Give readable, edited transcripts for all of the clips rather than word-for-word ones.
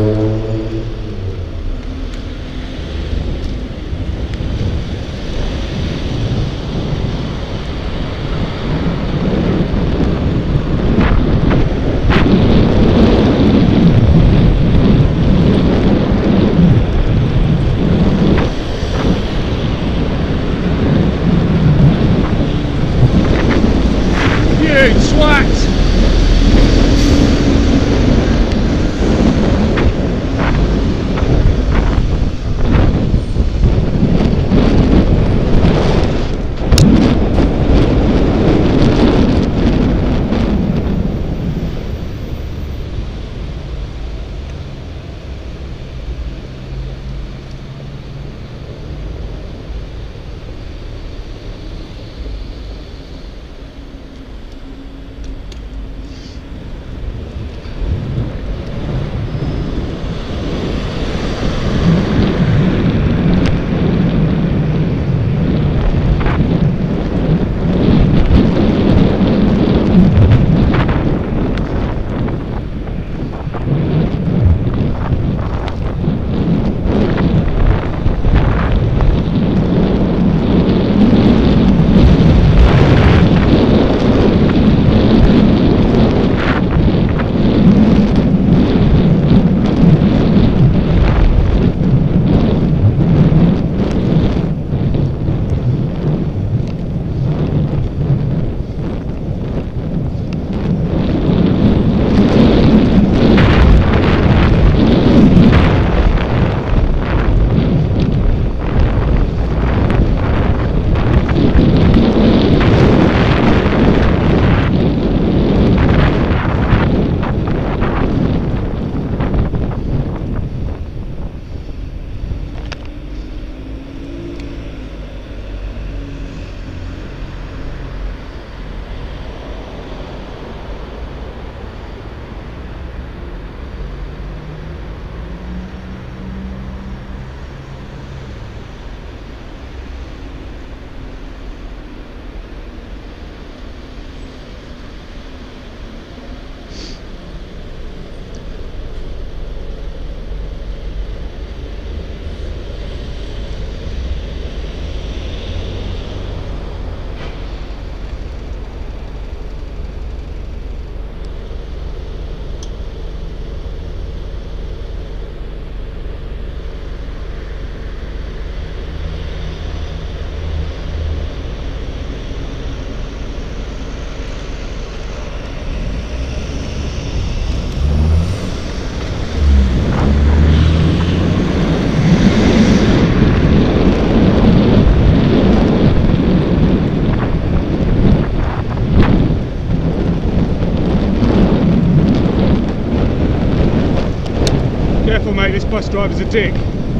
Mate, this bus driver's a dick.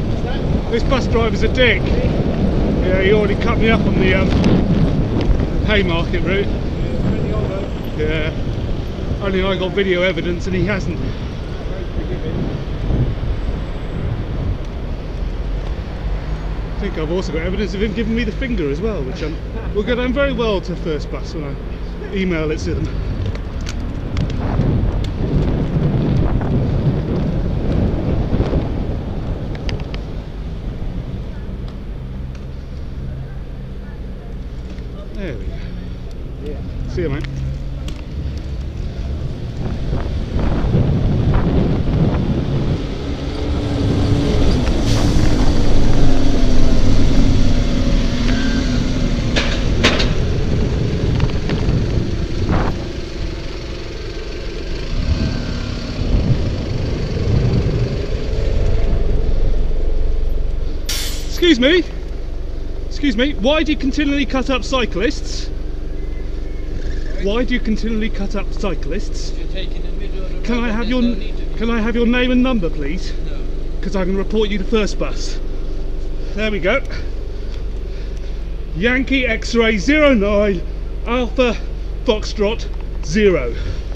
This bus driver's a dick. Yeah, he already cut me up on the Haymarket route. Yeah, only I got video evidence and he hasn't. I think I've also got evidence of him giving me the finger as well, which will go down very well to First Bus when I email it to them. There we go. Yeah. See you, mate. Excuse me, why do you continually cut up cyclists? Why do you continually cut up cyclists? You're taking the middle of the can I have your name and number, please? No. Because I can report you to First Bus. There we go. Yankee X-ray 09 Alpha Foxtrot 0.